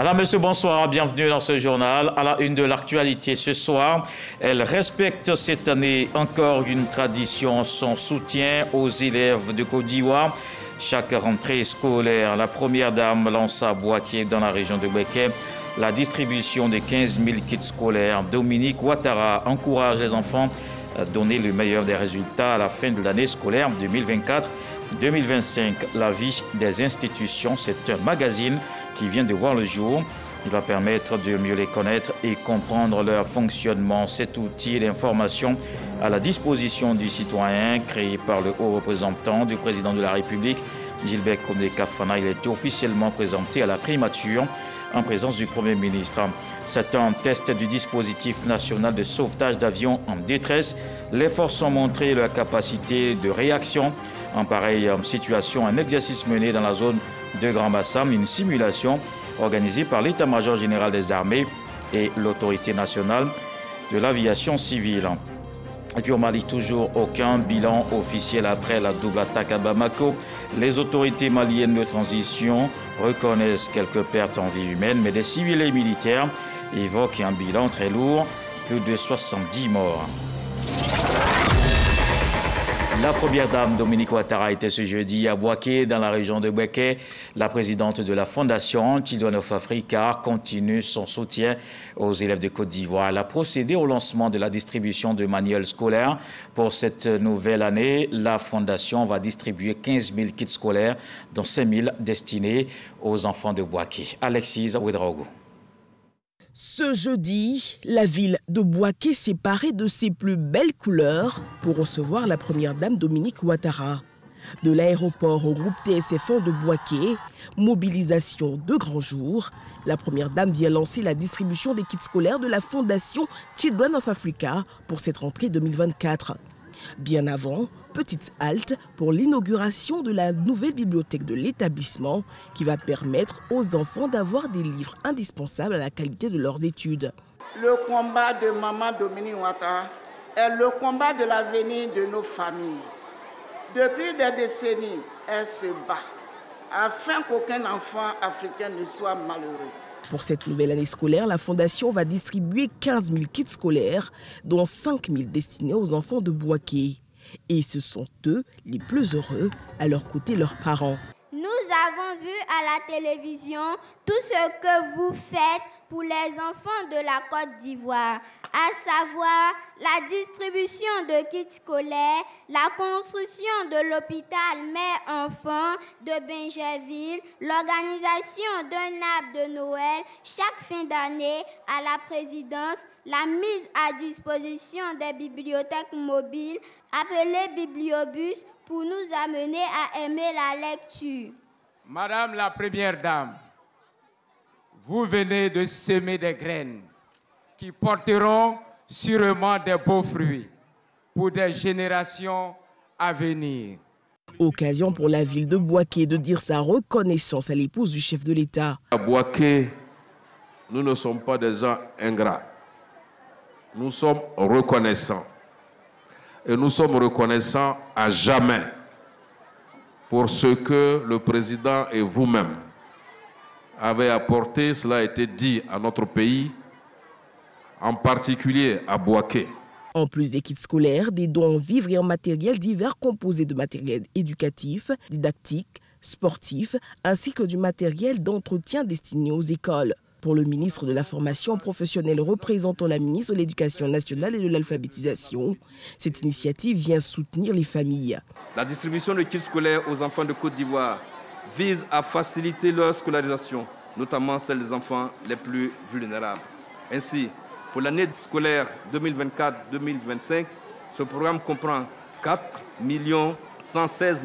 Madame, Monsieur, bonsoir, bienvenue dans ce journal. À la une de l'actualité ce soir, elle respecte cette année encore une tradition, son soutien aux élèves de Côte d'Ivoire. Chaque rentrée scolaire, la première dame lance à Bouaké, dans la région de Bouaké, la distribution de 15 000 kits scolaires. Dominique Ouattara encourage les enfants à donner le meilleur des résultats à la fin de l'année scolaire 2024-2025. La vie des institutions, c'est un magazine qui vient de voir le jour. Il va permettre de mieux les connaître et comprendre leur fonctionnement. Cet outil d'information à la disposition du citoyen, créé par le haut représentant du président de la République, Gilbert Kondé-Kafana, il a été officiellement présenté à la primature en présence du Premier ministre. C'est un test du dispositif national de sauvetage d'avions en détresse. Les forces ont montré leur capacité de réaction en pareille situation. Un exercice mené dans la zone de Grand Bassam, une simulation organisée par l'État-major général des armées et l'autorité nationale de l'aviation civile. Et puis au Mali, toujours aucun bilan officiel après la double attaque à Bamako. Les autorités maliennes de transition reconnaissent quelques pertes en vie humaine, mais des civils et militaires évoquent un bilan très lourd, plus de 70 morts. La première dame, Dominique Ouattara, était ce jeudi à Bouaké, dans la région de Bouaké. La présidente de la Fondation Children of Africa continue son soutien aux élèves de Côte d'Ivoire. Elle a procédé au lancement de la distribution de manuels scolaires. Pour cette nouvelle année, la Fondation va distribuer 15 000 kits scolaires, dont 5 000 destinés aux enfants de Bouaké. Alexis Ouedraogo. Ce jeudi, la ville de Bouaké s'est parée de ses plus belles couleurs pour recevoir la première dame Dominique Ouattara. De l'aéroport au groupe TSF1 de Bouaké, mobilisation de grand jour, la première dame vient lancer la distribution des kits scolaires de la Fondation Children of Africa pour cette rentrée 2024. Bien avant, petite halte pour l'inauguration de la nouvelle bibliothèque de l'établissement qui va permettre aux enfants d'avoir des livres indispensables à la qualité de leurs études. Le combat de maman Dominique Ouattara est le combat de l'avenir de nos familles. Depuis des décennies, elle se bat afin qu'aucun enfant africain ne soit malheureux. Pour cette nouvelle année scolaire, la Fondation va distribuer 15 000 kits scolaires, dont 5 000 destinés aux enfants de Bouaké. Et ce sont eux les plus heureux, à leur côté leurs parents. Nous avons vu à la télévision tout ce que vous faites pour les enfants de la Côte d'Ivoire, à savoir la distribution de kits scolaires, la construction de l'hôpital mère-enfant de Bingerville, l'organisation d'un arbre de Noël chaque fin d'année à la présidence, la mise à disposition des bibliothèques mobiles appelées bibliobus pour nous amener à aimer la lecture. Madame la Première Dame, vous venez de semer des graines qui porteront sûrement des beaux fruits pour des générations à venir. Occasion pour la ville de Bouaké de dire sa reconnaissance à l'épouse du chef de l'État. À Bouaké, nous ne sommes pas des gens ingrats. Nous sommes reconnaissants. Et nous sommes reconnaissants à jamais pour ce que le président et vous-même avez apporté, cela a été dit, à notre pays, en particulier à Bouaké. En plus des kits scolaires, des dons en vivres et en matériel divers composés de matériel éducatif, didactique, sportif, ainsi que du matériel d'entretien destiné aux écoles. Pour le ministre de la Formation professionnelle représentant la ministre de l'Éducation nationale et de l'alphabétisation, cette initiative vient soutenir les familles. La distribution de kits scolaires aux enfants de Côte d'Ivoire vise à faciliter leur scolarisation, notamment celle des enfants les plus vulnérables. Ainsi, pour l'année scolaire 2024-2025, ce programme comprend 4 116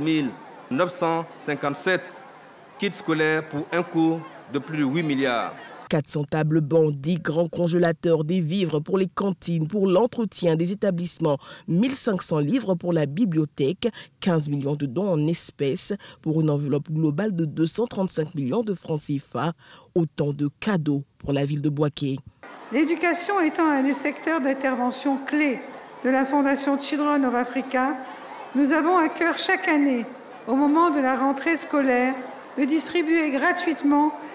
957 kits scolaires pour un coût de plus de 8 milliards. 400 tables bancs, 10 grands congélateurs, des vivres pour les cantines, pour l'entretien des établissements, 1500 livres pour la bibliothèque, 15 millions de dons en espèces pour une enveloppe globale de 235 millions de francs CFA. Autant de cadeaux pour la ville de Bouaké. L'éducation étant un des secteurs d'intervention clés de la Fondation Children of Africa, nous avons à cœur chaque année, au moment de la rentrée scolaire, de distribuer gratuitement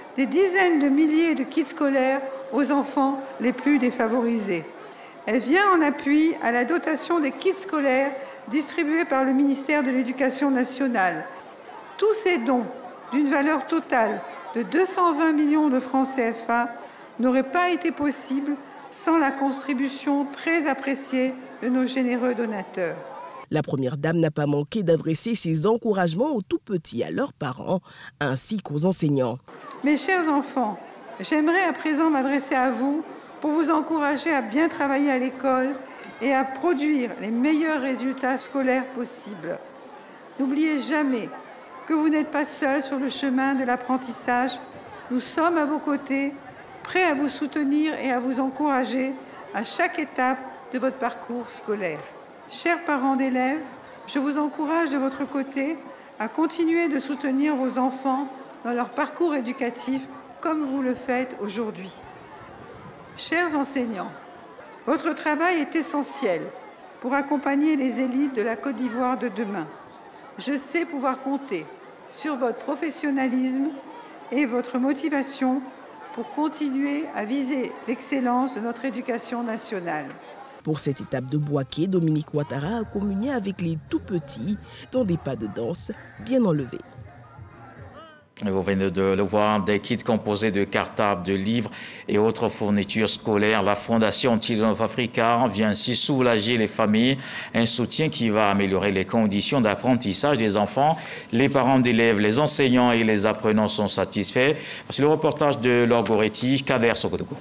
des dizaines de milliers de kits scolaires aux enfants les plus défavorisés. Elle vient en appui à la dotation des kits scolaires distribués par le ministère de l'Éducation nationale. Tous ces dons, d'une valeur totale de 220 millions de francs CFA, n'auraient pas été possibles sans la contribution très appréciée de nos généreux donateurs. La première dame n'a pas manqué d'adresser ses encouragements aux tout-petits, à leurs parents, ainsi qu'aux enseignants. Mes chers enfants, j'aimerais à présent m'adresser à vous pour vous encourager à bien travailler à l'école et à produire les meilleurs résultats scolaires possibles. N'oubliez jamais que vous n'êtes pas seuls sur le chemin de l'apprentissage. Nous sommes à vos côtés, prêts à vous soutenir et à vous encourager à chaque étape de votre parcours scolaire. Chers parents d'élèves, je vous encourage de votre côté à continuer de soutenir vos enfants dans leur parcours éducatif comme vous le faites aujourd'hui. Chers enseignants, votre travail est essentiel pour accompagner les élites de la Côte d'Ivoire de demain. Je sais pouvoir compter sur votre professionnalisme et votre motivation pour continuer à viser l'excellence de notre éducation nationale. Pour cette étape de Bouaké, Dominique Ouattara a communié avec les tout-petits dans des pas de danse bien enlevés. Vous venez de le voir, des kits composés de cartables, de livres et autres fournitures scolaires. La Fondation Children of Africa vient ainsi soulager les familles, un soutien qui va améliorer les conditions d'apprentissage des enfants. Les parents d'élèves, les enseignants et les apprenants sont satisfaits. C'est le reportage de Laure Goretti, Kader Sokotogo.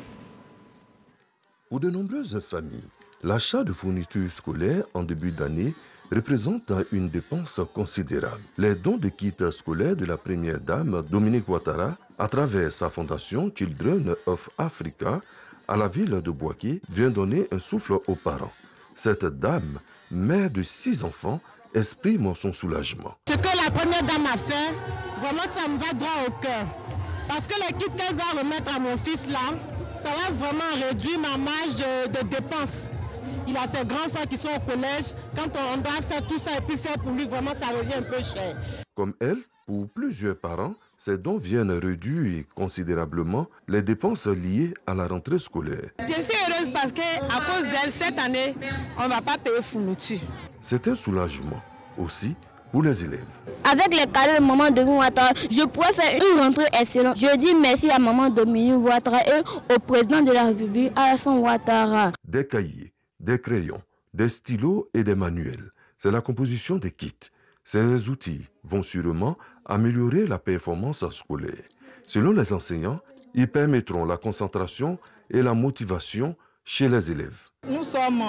Pour de nombreuses familles, l'achat de fournitures scolaires en début d'année représente une dépense considérable. Les dons de kits scolaires de la première dame, Dominique Ouattara, à travers sa fondation Children of Africa, à la ville de Bouaké, vient donner un souffle aux parents. Cette dame, mère de 6 enfants, exprime son soulagement. Ce que la première dame a fait, vraiment ça me va droit au cœur. Parce que les kits qu'elle va remettre à mon fils là, ça va vraiment réduire ma marge de dépenses. Il a ses grands frères qui sont au collège. Quand on doit faire tout ça et puis faire pour lui, vraiment, ça revient un peu cher. Comme elle, pour plusieurs parents, ces dons viennent réduire considérablement les dépenses liées à la rentrée scolaire. Je suis heureuse parce qu'à cause d'elle, cette année, on ne va pas payer fourniture. C'est un soulagement aussi pour les élèves. Avec les cadeaux de maman Dominique Ouattara, je pourrais faire une rentrée excellente. Je dis merci à maman Dominique Ouattara et au président de la République, Alassane Ouattara. Des cahiers, des crayons, des stylos et des manuels. C'est la composition des kits. Ces outils vont sûrement améliorer la performance scolaire. Selon les enseignants, ils permettront la concentration et la motivation chez les élèves. Nous sommes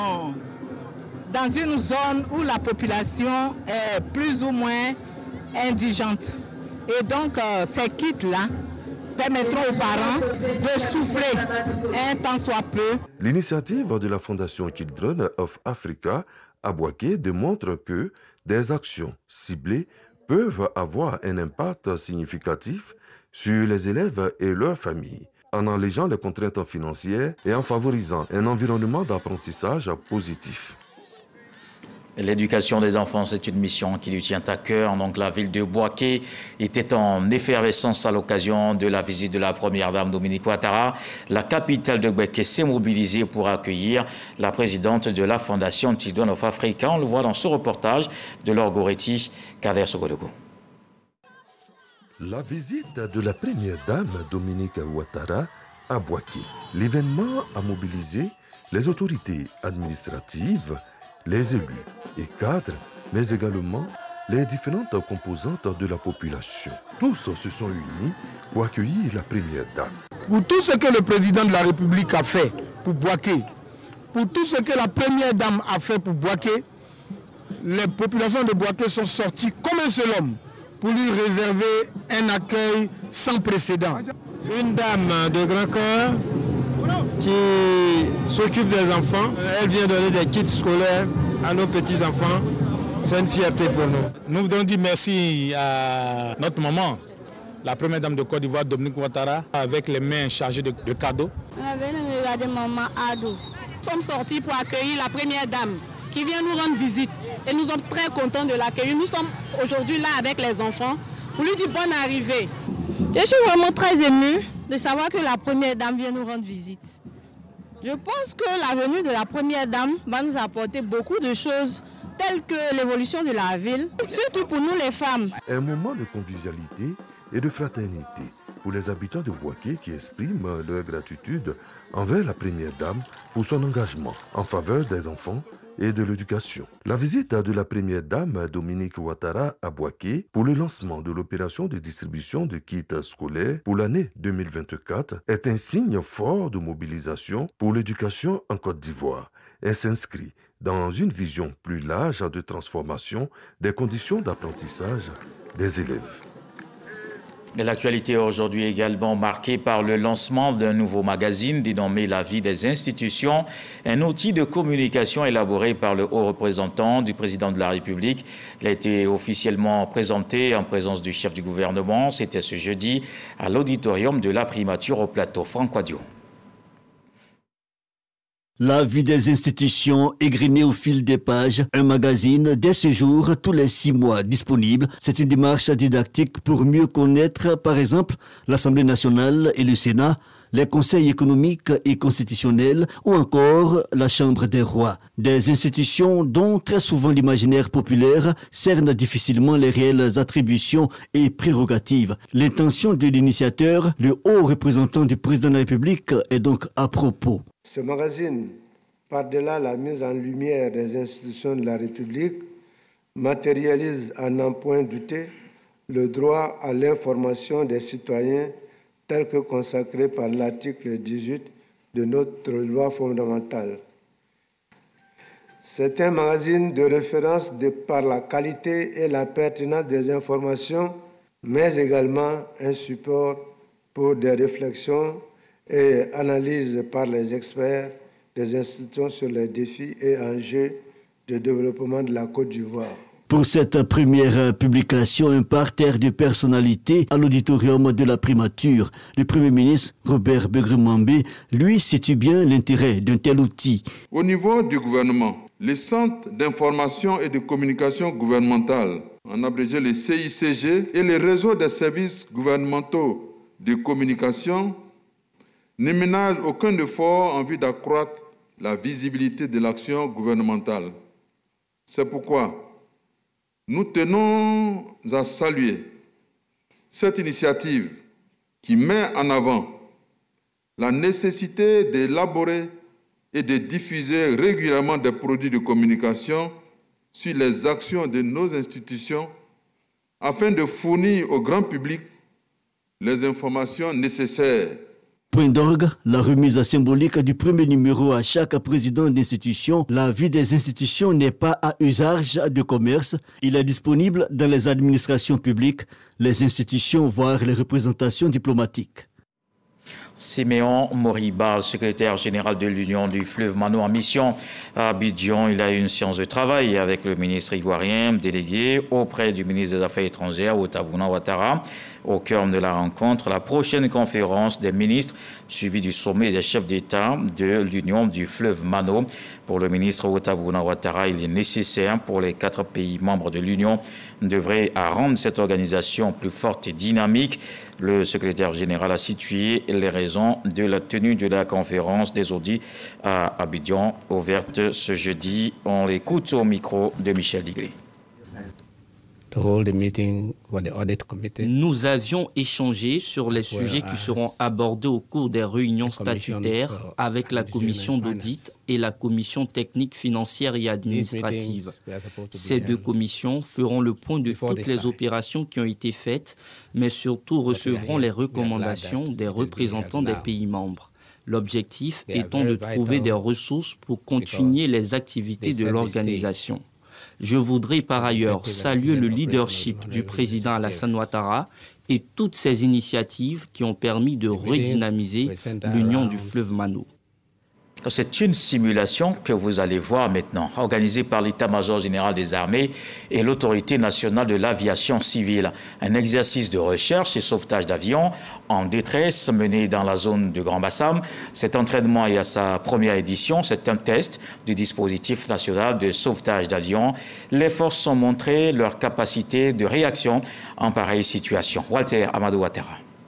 dans une zone où la population est plus ou moins indigente. Et donc, ces kits-là permettront aux parents de souffler un temps soit peu. L'initiative de la Fondation Children of Africa à Bouaké démontre que des actions ciblées peuvent avoir un impact significatif sur les élèves et leurs familles, en allégeant les contraintes financières et en favorisant un environnement d'apprentissage positif. L'éducation des enfants, c'est une mission qui lui tient à cœur. Donc, la ville de Bouaké était en effervescence à l'occasion de la visite de la première dame Dominique Ouattara. La capitale de Bouaké s'est mobilisée pour accueillir la présidente de la Fondation Children of Africa. On le voit dans ce reportage de Laure Goretti, Kader Sokotogo. La visite de la première dame Dominique Ouattara à Bouaké. L'événement a mobilisé les autorités administratives, les élus et cadres, mais également les différentes composantes de la population. Tous se sont unis pour accueillir la première dame. Pour tout ce que le président de la République a fait pour Bouaké, pour tout ce que la première dame a fait pour Bouaké, les populations de Bouaké sont sorties comme un seul homme pour lui réserver un accueil sans précédent. Une dame de grand cœur qui s'occupe des enfants. Elle vient donner des kits scolaires à nos petits-enfants. C'est une fierté pour nous. Nous voudrions dire merci à notre maman, la première dame de Côte d'Ivoire, Dominique Ouattara, avec les mains chargées de cadeaux. On est venu regarder maman Ado. Nous sommes sortis pour accueillir la première dame qui vient nous rendre visite. Et nous sommes très contents de l'accueillir. Nous sommes aujourd'hui là avec les enfants pour lui dire bonne arrivée. Je suis vraiment très émue de savoir que la première dame vient nous rendre visite. Je pense que la venue de la première dame va nous apporter beaucoup de choses telles que l'évolution de la ville, surtout pour nous les femmes. Un moment de convivialité et de fraternité pour les habitants de Bouaké qui expriment leur gratitude envers la première dame pour son engagement en faveur des enfants et de l'éducation. La visite de la première dame Dominique Ouattara à Bouaké pour le lancement de l'opération de distribution de kits scolaires pour l'année 2024 est un signe fort de mobilisation pour l'éducation en Côte d'Ivoire. Elle s'inscrit dans une vision plus large de transformation des conditions d'apprentissage des élèves. L'actualité aujourd'hui est également marquée par le lancement d'un nouveau magazine dénommé La vie des institutions, un outil de communication élaboré par le haut représentant du président de la République. Il a été officiellement présenté en présence du chef du gouvernement. C'était ce jeudi à l'auditorium de la primature au plateau. Franck Quadio. La vie des institutions égrenée au fil des pages, un magazine dès ce jour, tous les 6 mois disponible. C'est une démarche didactique pour mieux connaître, par exemple, l'Assemblée nationale et le Sénat, les conseils économiques et constitutionnels ou encore la Chambre des rois. Des institutions dont très souvent l'imaginaire populaire cerne difficilement les réelles attributions et prérogatives. L'intention de l'initiateur, le haut représentant du président de la République, est donc à propos. Ce magazine, par-delà la mise en lumière des institutions de la République, matérialise à n'en point douter le droit à l'information des citoyens tel que consacré par l'article 18 de notre loi fondamentale. C'est un magazine de référence de par la qualité et la pertinence des informations, mais également un support pour des réflexions et analyses par les experts des institutions sur les défis et enjeux de développement de la Côte d'Ivoire. Pour cette première publication, un parterre de personnalités à l'auditorium de la primature. Le Premier ministre, Robert Begremambé, lui situe bien l'intérêt d'un tel outil. Au niveau du gouvernement, les centres d'information et de communication gouvernementale, en abrégé les CICG, et les réseaux des services gouvernementaux de communication ne ménagent aucun effort en vue d'accroître la visibilité de l'action gouvernementale. C'est pourquoi nous tenons à saluer cette initiative qui met en avant la nécessité d'élaborer et de diffuser régulièrement des produits de communication sur les actions de nos institutions afin de fournir au grand public les informations nécessaires. Point d'orgue, la remise symbolique du premier numéro à chaque président d'institution. La vie des institutions n'est pas à usage de commerce. Il est disponible dans les administrations publiques, les institutions, voire les représentations diplomatiques. Siméon Moriba, secrétaire général de l'Union du fleuve Mano en mission à Abidjan. Il a eu une séance de travail avec le ministre ivoirien délégué auprès du ministre des Affaires étrangères, Watabouna Ouattara. Au cœur de la rencontre, la prochaine conférence des ministres suivie du sommet des chefs d'État de l'Union du fleuve Mano. Pour le ministre Watabouna Ouattara, il est nécessaire pour les 4 pays membres de l'Union d'œuvrer à rendre cette organisation plus forte et dynamique. Le secrétaire général a situé les raisons de la tenue de la conférence des audits à Abidjan, ouverte ce jeudi. On l'écoute au micro de Michel Diglé. Nous avions échangé sur les sujets qui seront abordés au cours des réunions statutaires avec la commission d'audit et la commission technique financière et administrative. Ces 2 commissions feront le point de toutes les opérations qui ont été faites, mais surtout recevront les recommandations des représentants des pays membres. L'objectif étant de trouver des ressources pour continuer les activités de l'organisation. Je voudrais par ailleurs saluer le leadership du président Alassane Ouattara et toutes ces initiatives qui ont permis de redynamiser l'Union du fleuve Mano. C'est une simulation que vous allez voir maintenant, organisée par l'État-major général des armées et l'Autorité nationale de l'aviation civile. Un exercice de recherche et sauvetage d'avions en détresse mené dans la zone de Grand Bassam. Cet entraînement est à sa première édition. C'est un test du dispositif national de sauvetage d'avions. Les forces ont montré leur capacité de réaction en pareille situation. Walter Amadou Ouattara.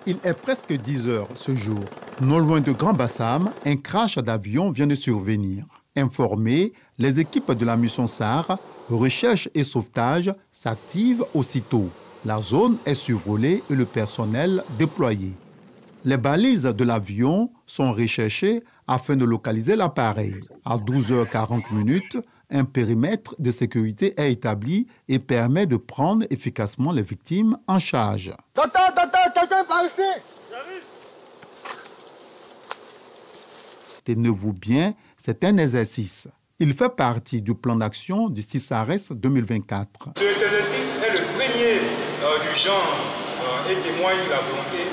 Il est presque 10 heures ce jour. Non loin de Grand Bassam, un crash d'avion vient de survenir. Informés, les équipes de la mission SAR, recherche et sauvetage, s'activent aussitôt. La zone est survolée et le personnel déployé. Les balises de l'avion sont recherchées afin de localiser l'appareil. À 12h40, un périmètre de sécurité est établi et permet de prendre efficacement les victimes en charge. Quelqu'un par ici! Tenez-vous bien, c'est un exercice. Il fait partie du plan d'action du CISARES 2024. Cet exercice est le premier du genre et témoigne la volonté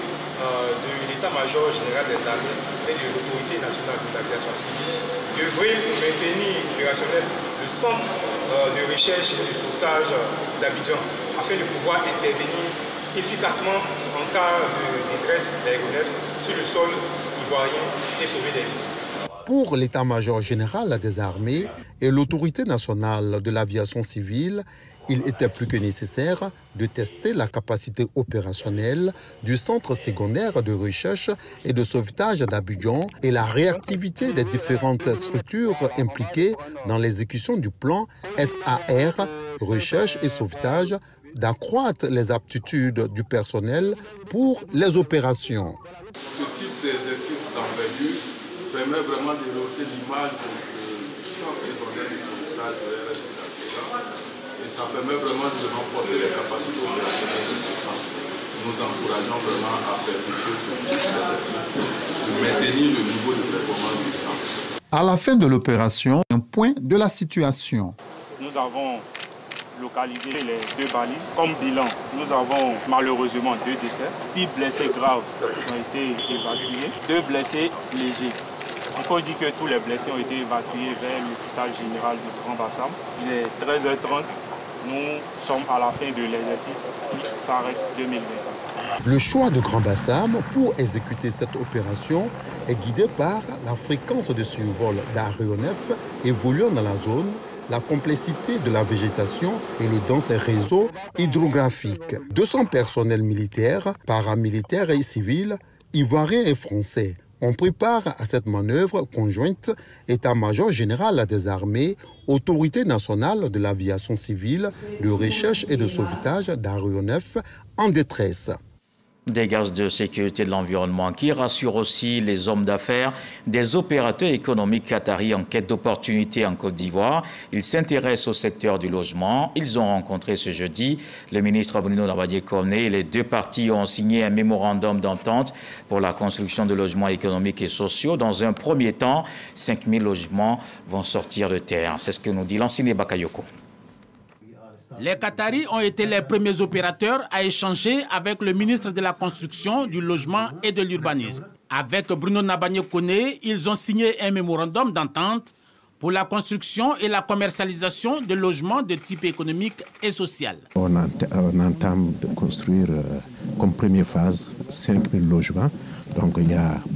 de l'état-major général des armées et de l'autorité nationale de l'aviation civile d'œuvrer pour maintenir opérationnel le centre de recherche et de sauvetage d'Abidjan afin de pouvoir intervenir efficacement en cas de détresse d'aéronefs sur le sol ivoirien et sauver des vies. Pour l'état-major général des armées et l'autorité nationale de l'aviation civile, il était plus que nécessaire de tester la capacité opérationnelle du centre secondaire de recherche et de sauvetage d'Abidjan et la réactivité des différentes structures impliquées dans l'exécution du plan SAR, recherche et sauvetage, d'accroître les aptitudes du personnel pour les opérations. Ce type d'exercice d'envergure permet vraiment de rehausser l'image du centre secondaire de sauvetage de RSI d'Abidjan. Et ça permet vraiment de renforcer les capacités opérationnelles de ce centre. Nous encourageons vraiment à perpétuer ce type d'exercice, de maintenir le niveau de performance du centre. À la fin de l'opération, un point de la situation. Nous avons localisé les 2 balises. Comme bilan, nous avons malheureusement 2 décès. 10 blessés graves ont été évacués, 2 blessés légers. Il faut dire que tous les blessés ont été évacués vers l'hôpital général de Grand Bassam. Il est 13h30. Nous sommes à la fin de l'exercice CISARES 2024. Le choix de Grand Bassam pour exécuter cette opération est guidé par la fréquence de survol d'aéronefs évoluant dans la zone, la complexité de la végétation et le dense réseau hydrographique. 200 personnels militaires, paramilitaires et civils, ivoiriens et français, on prépare à cette manœuvre conjointe état-major général des armées, autorité nationale de l'aviation civile, de recherche et de sauvetage d'aéronefs en détresse. Des gaz de sécurité de l'environnement qui rassurent aussi les hommes d'affaires des opérateurs économiques qataris en quête d'opportunités en Côte d'Ivoire. Ils s'intéressent au secteur du logement. Ils ont rencontré ce jeudi le ministre Bruno Nabadie-Kone et les 2 parties ont signé un mémorandum d'entente pour la construction de logements économiques et sociaux. Dans un premier temps, 5000 logements vont sortir de terre. C'est ce que nous dit Lansine Bakayoko. Les Qataris ont été les premiers opérateurs à échanger avec le ministre de la Construction, du Logement et de l'Urbanisme. Avec Bruno Nabadie-Kone, ils ont signé un mémorandum d'entente pour la construction et la commercialisation de logements de type économique et social. On entame de construire comme première phase 5000 logements. Donc il y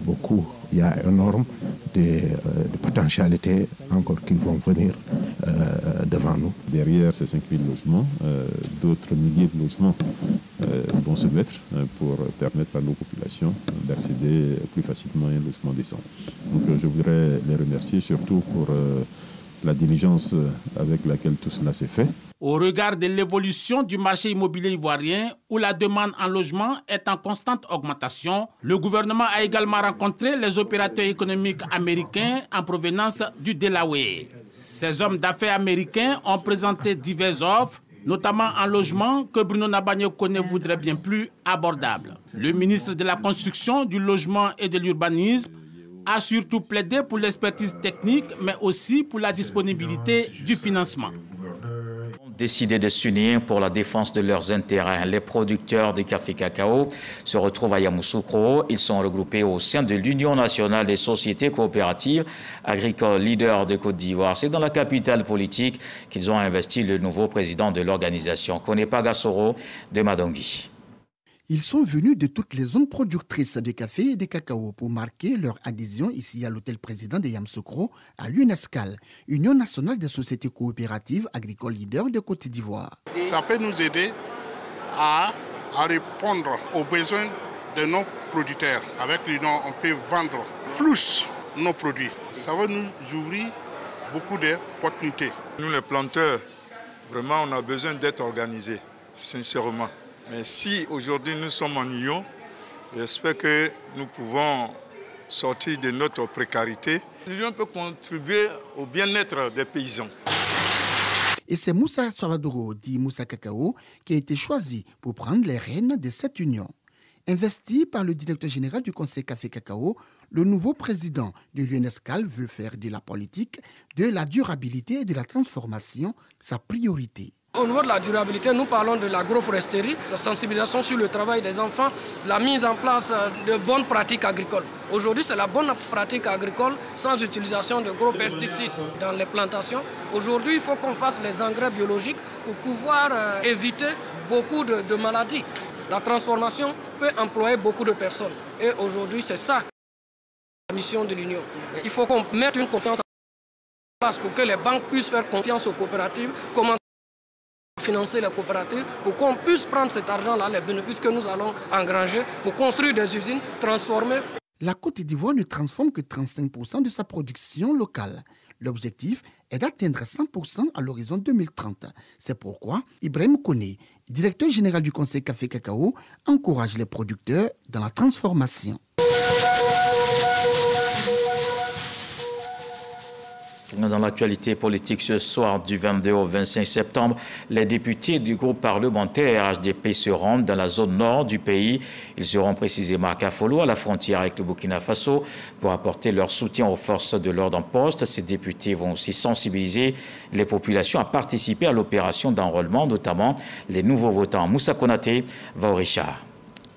a énorme de potentialités encore qui vont venir devant nous. Derrière ces 5000 logements, d'autres milliers de logements vont se mettre pour permettre à nos populations d'accéder plus facilement à un logement décent. Donc je voudrais les remercier surtout pour la diligence avec laquelle tout cela s'est fait. Au regard de l'évolution du marché immobilier ivoirien, où la demande en logement est en constante augmentation, le gouvernement a également rencontré les opérateurs économiques américains en provenance du Delaware. Ces hommes d'affaires américains ont présenté diverses offres, notamment en logement que Bruno Nabadie-Kone voudrait bien plus abordables. Le ministre de la Construction, du Logement et de l'Urbanisme a surtout plaidé pour l'expertise technique, mais aussi pour la disponibilité du financement. Décidé de s'unir pour la défense de leurs intérêts. Les producteurs de café cacao se retrouvent à Yamoussoukro. Ils sont regroupés au sein de l'Union nationale des sociétés coopératives agricoles leaders de Côte d'Ivoire. C'est dans la capitale politique qu'ils ont investi le nouveau président de l'organisation, Konepa Gassoro de Madongui. Ils sont venus de toutes les zones productrices de café et de cacao pour marquer leur adhésion ici à l'hôtel président de Yamoussoukro, à l'UNESCAL, Union nationale des sociétés coopératives agricoles leaders de Côte d'Ivoire. Ça peut nous aider à répondre aux besoins de nos producteurs. Avec l'union, on peut vendre plus nos produits. Ça va nous ouvrir beaucoup d'opportunités. Nous, les planteurs, vraiment, on a besoin d'être organisés, sincèrement. Mais si aujourd'hui nous sommes en union, j'espère que nous pouvons sortir de notre précarité. L'union peut contribuer au bien-être des paysans. Et c'est Moussa Savadoro, dit Moussa Kakao, qui a été choisi pour prendre les rênes de cette union. Investi par le directeur général du Conseil Café Cacao, le nouveau président de l'UNESCAL veut faire de la politique, de la durabilité et de la transformation sa priorité. Au niveau de la durabilité, nous parlons de l'agroforesterie, de sensibilisation sur le travail des enfants, de la mise en place de bonnes pratiques agricoles. Aujourd'hui, c'est la bonne pratique agricole sans utilisation de gros pesticides dans les plantations. Aujourd'hui, il faut qu'on fasse les engrais biologiques pour pouvoir éviter beaucoup de maladies. La transformation peut employer beaucoup de personnes. Et aujourd'hui, c'est ça la mission de l'Union. Il faut qu'on mette une confiance en place pour que les banques puissent faire confiance aux coopératives, commencer à financer les coopératives pour qu'on puisse prendre cet argent-là, les bénéfices que nous allons engranger pour construire des usines, transformer. La Côte d'Ivoire ne transforme que 35% de sa production locale. L'objectif est d'atteindre 100% à l'horizon 2030. C'est pourquoi Ibrahim Koné, directeur général du Conseil Café Cacao, encourage les producteurs dans la transformation. Dans l'actualité politique ce soir du 22 au 25 septembre, les députés du groupe parlementaire HDP se rendent dans la zone nord du pays. Ils seront précisément à Kafolo, à la frontière avec le Burkina Faso, pour apporter leur soutien aux forces de l'ordre en poste. Ces députés vont aussi sensibiliser les populations à participer à l'opération d'enrôlement, notamment les nouveaux votants. Moussa Konaté va au Richard.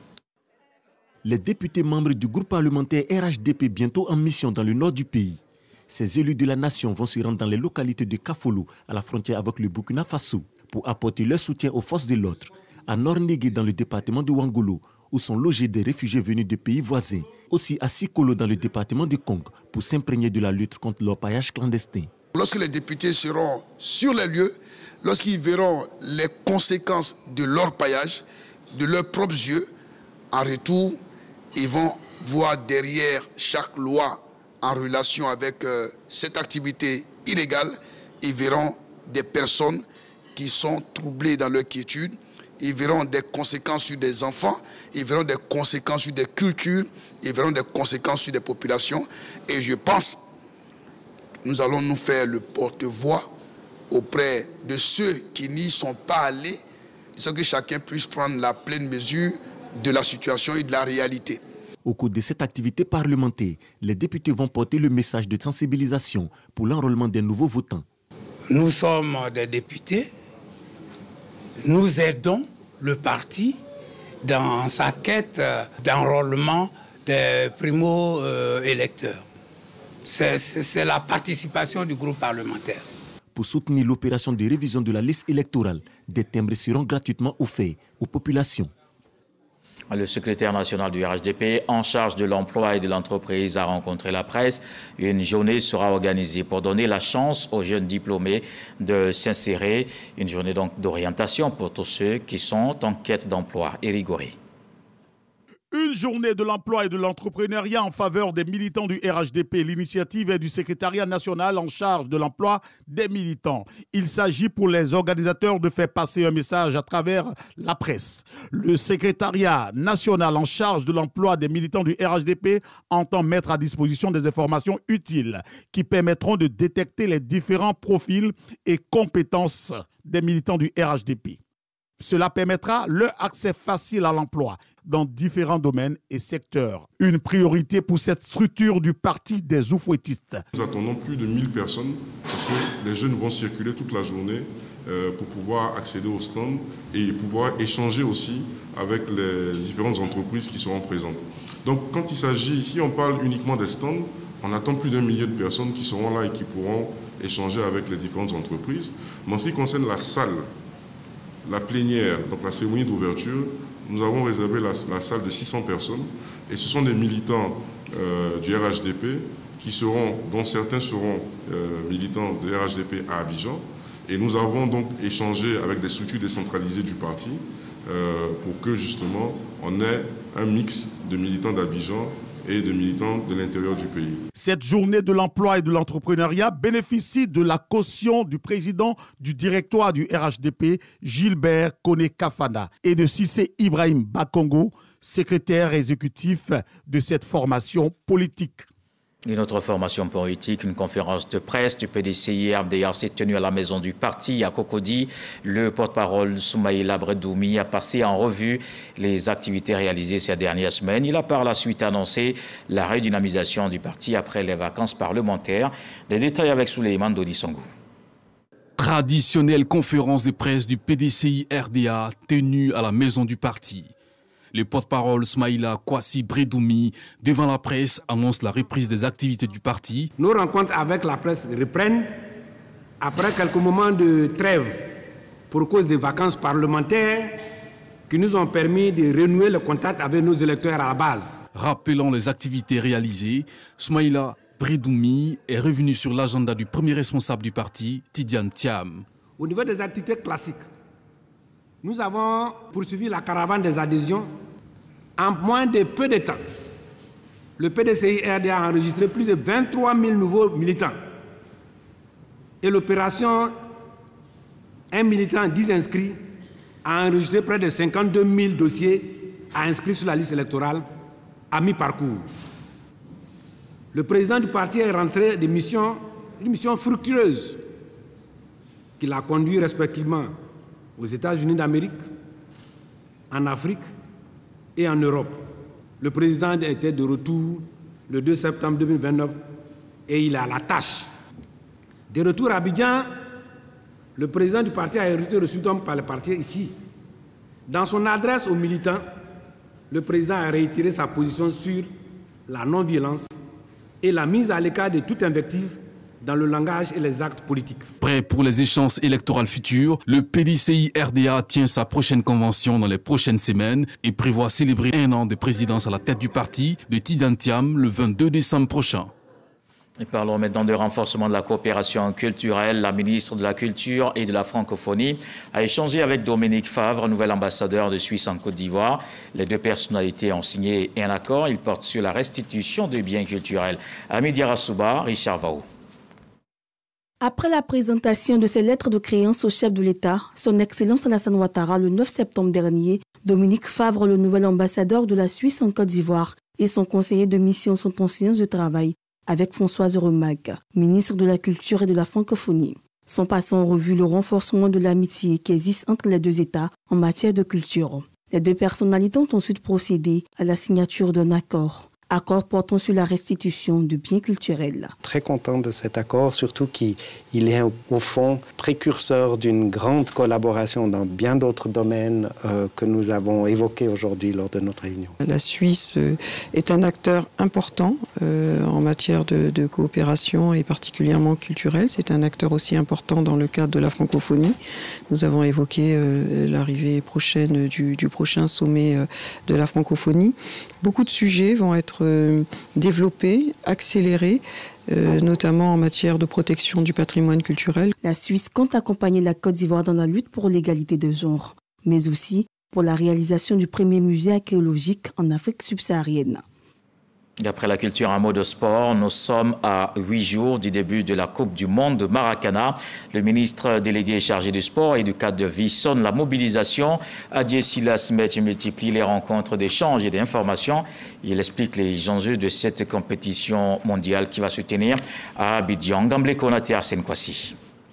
Les députés membres du groupe parlementaire RHDP bientôt en mission dans le nord du pays. Ces élus de la nation vont se rendre dans les localités de Kafolo, à la frontière avec le Burkina Faso, pour apporter leur soutien aux forces de l'ordre. À Nord-Négué, dans le département de Wangolo, où sont logés des réfugiés venus de pays voisins. Aussi à Sikolo, dans le département de Kong, pour s'imprégner de la lutte contre l'orpaillage clandestin. Lorsque les députés seront sur les lieux, lorsqu'ils verront les conséquences de l'orpaillage, de leurs propres yeux, en retour, ils vont voir derrière chaque loi en relation avec cette activité illégale, ils verront des personnes qui sont troublées dans leur quiétude, ils verront des conséquences sur des enfants, ils verront des conséquences sur des cultures, ils verront des conséquences sur des populations. Et je pense que nous allons nous faire le porte-voix auprès de ceux qui n'y sont pas allés, sans que chacun puisse prendre la pleine mesure de la situation et de la réalité. Au cours de cette activité parlementaire, les députés vont porter le message de sensibilisation pour l'enrôlement des nouveaux votants. Nous sommes des députés, nous aidons le parti dans sa quête d'enrôlement des primo-électeurs. C'est la participation du groupe parlementaire. Pour soutenir l'opération de révision de la liste électorale, des timbres seront gratuitement offerts aux populations. Le secrétaire national du RHDP en charge de l'emploi et de l'entreprise a rencontré la presse. Une journée sera organisée pour donner la chance aux jeunes diplômés de s'insérer. Une journée donc d'orientation pour tous ceux qui sont en quête d'emploi. Éric Goré. Une journée de l'emploi et de l'entrepreneuriat en faveur des militants du RHDP. L'initiative est du secrétariat national en charge de l'emploi des militants. Il s'agit pour les organisateurs de faire passer un message à travers la presse. Le secrétariat national en charge de l'emploi des militants du RHDP entend mettre à disposition des informations utiles qui permettront de détecter les différents profils et compétences des militants du RHDP. Cela permettra leur accès facile à l'emploi dans différents domaines et secteurs. Une priorité pour cette structure du parti des oufouettistes. Nous attendons plus de 1000 personnes parce que les jeunes vont circuler toute la journée pour pouvoir accéder au stand et pouvoir échanger aussi avec les différentes entreprises qui seront présentes. Donc quand il s'agit, si on parle uniquement des stands, on attend plus d'1 millier de personnes qui seront là et qui pourront échanger avec les différentes entreprises. Mais en ce qui concerne la salle, la plénière, donc la cérémonie d'ouverture, nous avons réservé la salle de 600 personnes et ce sont des militants du RHDP dont certains seront militants du RHDP à Abidjan et nous avons donc échangé avec des structures décentralisées du parti pour que justement on ait un mix de militants d'Abidjan et de militants de l'intérieur du pays. Cette journée de l'emploi et de l'entrepreneuriat bénéficie de la caution du président du directoire du RHDP, Gilbert Kone Kafana, et de Cissé Ibrahim Bakongo, secrétaire exécutif de cette formation politique. Une autre formation politique, une conférence de presse du PDCI-RDA s'est tenue à la maison du parti à Cocody. Le porte-parole Soumaïla Bredoumi a passé en revue les activités réalisées ces dernières semaines. Il a par la suite annoncé la redynamisation du parti après les vacances parlementaires. Des détails avec Souleymane Dodisongou. Traditionnelle conférence de presse du PDCI-RDA tenue à la maison du parti. Le porte-parole Soumaïla Kwasi Bredoumi, devant la presse, annonce la reprise des activités du parti. Nos rencontres avec la presse reprennent après quelques moments de trêve pour cause des vacances parlementaires qui nous ont permis de renouer le contact avec nos électeurs à la base. Rappelant les activités réalisées, Soumaïla Bredoumi est revenu sur l'agenda du premier responsable du parti, Tidiane Thiam. Au niveau des activités classiques, nous avons poursuivi la caravane des adhésions en moins de peu de temps. Le PDCI-RDA a enregistré plus de 23 000 nouveaux militants. Et l'opération 1 militant, 10 inscrits a enregistré près de 52 000 dossiers à inscrire sur la liste électorale à mi-parcours. Le président du parti est rentré une mission fructueuse qu'il a conduit respectivement aux États-Unis d'Amérique, en Afrique et en Europe. Le président était de retour le 2 septembre 2029 et il est à la tâche. De retour à Abidjan, le président du parti a été reçu par le parti ici. Dans son adresse aux militants, le président a réitéré sa position sur la non-violence et la mise à l'écart de toute invective dans le langage et les actes politiques. Prêt pour les échéances électorales futures, le PDCI-RDA tient sa prochaine convention dans les prochaines semaines et prévoit célébrer 1 an de présidence à la tête du parti de Tidiane Thiam le 22 décembre prochain. Et parlons maintenant de renforcement de la coopération culturelle. La ministre de la Culture et de la Francophonie a échangé avec Dominique Favre, nouvel ambassadeur de Suisse en Côte d'Ivoire. Les deux personnalités ont signé un accord. Il porte sur la restitution de biens culturels. Amidi Arasuba, Richard Vaou. Après la présentation de ses lettres de créance au chef de l'État, son Excellence Alassane Ouattara, le 9 septembre dernier, Dominique Favre, le nouvel ambassadeur de la Suisse en Côte d'Ivoire, et son conseiller de mission sont en séance de travail avec Françoise Remac, ministre de la Culture et de la Francophonie. Sont passés en revue le renforcement de l'amitié qui existe entre les deux États en matière de culture. Les deux personnalités ont ensuite procédé à la signature d'un accord portant sur la restitution de biens culturels. Très content de cet accord, surtout qu'il est au fond précurseur d'une grande collaboration dans bien d'autres domaines que nous avons évoqués aujourd'hui lors de notre réunion. La Suisse est un acteur important en matière de coopération et particulièrement culturelle. C'est un acteur aussi important dans le cadre de la francophonie. Nous avons évoqué l'arrivée prochaine du prochain sommet de la francophonie. Beaucoup de sujets vont être développés, accélérés, notamment en matière de protection du patrimoine culturel. La Suisse compte accompagner la Côte d'Ivoire dans la lutte pour l'égalité de genre, mais aussi pour la réalisation du premier musée archéologique en Afrique subsaharienne. D'après la culture, un mot de sport, nous sommes à 8 jours du début de la Coupe du Monde de Maracana. Le ministre délégué chargé du sport et du cadre de vie sonne la mobilisation. Adjé Silas Met multiplie les rencontres d'échange et d'informations. Il explique les enjeux de cette compétition mondiale qui va se tenir à Abidjan. Gamble Konate Arsène Kwasi.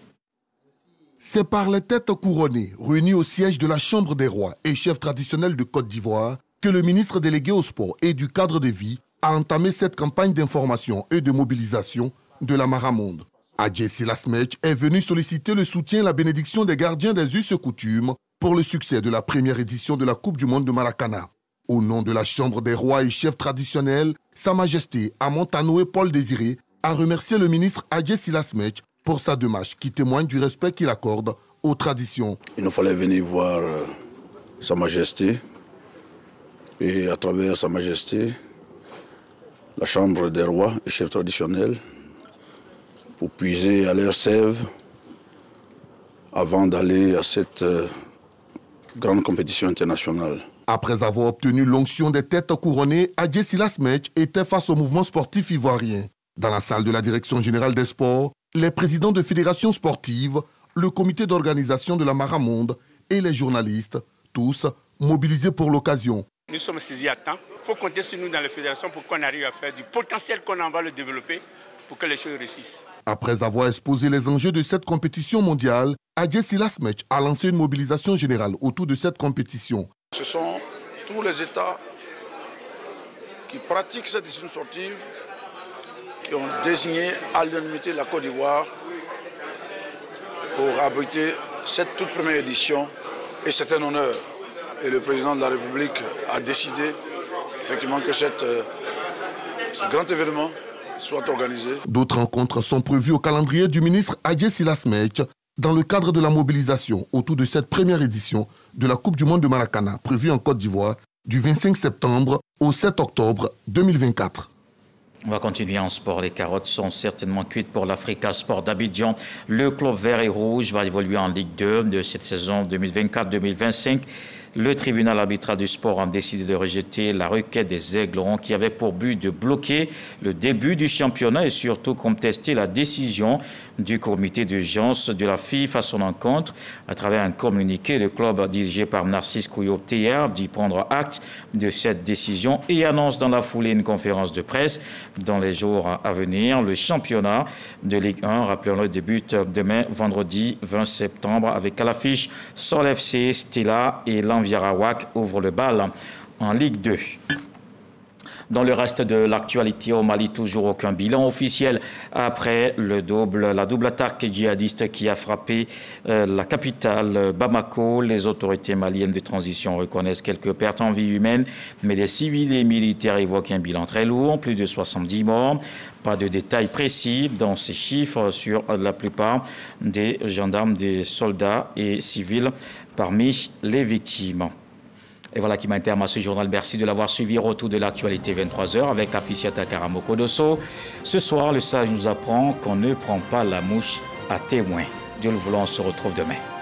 C'est par les têtes couronnées, réunies au siège de la Chambre des rois et chef traditionnel de Côte d'Ivoire, que le ministre délégué au sport et du cadre de vie a entamé cette campagne d'information et de mobilisation de la Maramonde. Adjé Silas Met est venu solliciter le soutien et la bénédiction des gardiens des us et coutumes pour le succès de la première édition de la Coupe du Monde de Maracana. Au nom de la Chambre des rois et chefs traditionnels, Sa Majesté Amontanoé Paul Désiré a remercié le ministre Adjé Silas Met pour sa démarche qui témoigne du respect qu'il accorde aux traditions. Il nous fallait venir voir Sa Majesté et à travers Sa Majesté, la Chambre des rois et chefs traditionnels pour puiser à leur sève avant d'aller à cette grande compétition internationale. Après avoir obtenu l'onction des têtes couronnées, Adjé Silas Metch était face au mouvement sportif ivoirien. Dans la salle de la Direction générale des sports, les présidents de fédérations sportives, le comité d'organisation de la Maramonde et les journalistes, tous mobilisés pour l'occasion. Nous sommes saisis à temps. Il faut compter sur nous dans les fédérations pour qu'on arrive à faire du potentiel qu'on en va le développer pour que les choses réussissent. Après avoir exposé les enjeux de cette compétition mondiale, Adjé Silas Metch a lancé une mobilisation générale autour de cette compétition. Ce sont tous les États qui pratiquent cette discipline sportive qui ont désigné à l'unanimité la Côte d'Ivoire pour abriter cette toute première édition. Et c'est un honneur. Et le président de la République a décidé effectivement que ce grand événement soit organisé. D'autres rencontres sont prévues au calendrier du ministre Adjé Silas Metch dans le cadre de la mobilisation autour de cette première édition de la Coupe du Monde de Maracana, prévue en Côte d'Ivoire du 25 septembre au 7 octobre 2024. On va continuer en sport. Les carottes sont certainement cuites pour l'Africa Sport d'Abidjan. Le club vert et rouge va évoluer en Ligue 2 de cette saison 2024-2025. Le tribunal arbitral du sport a décidé de rejeter la requête des Aiglons qui avait pour but de bloquer le début du championnat et surtout contester la décision du comité d'urgence de la FIFA à son encontre. À travers un communiqué, le club dirigé par Narcisse Kouyaté dit prendre acte de cette décision et annonce dans la foulée une conférence de presse dans les jours à venir. Le championnat de Ligue 1, rappelons-le, débute demain, vendredi 20 septembre, avec à l'affiche Sol FC, Stella et l'Enviarawak ouvre le bal en Ligue 2. Dans le reste de l'actualité au Mali, toujours aucun bilan officiel après la double attaque djihadiste qui a frappé la capitale Bamako. Les autorités maliennes de transition reconnaissent quelques pertes en vie humaine, mais les civils et militaires évoquent un bilan très lourd, plus de 70 morts. Pas de détails précis dans ces chiffres sur la plupart des gendarmes, des soldats et civils parmi les victimes. Et voilà qui m'interme à ce journal. Merci de l'avoir suivi. Retour de l'actualité 23h avec Afisiata Karamoko Dosso. Ce soir, le sage nous apprend qu'on ne prend pas la mouche à témoin. Dieu le voulant, on se retrouve demain.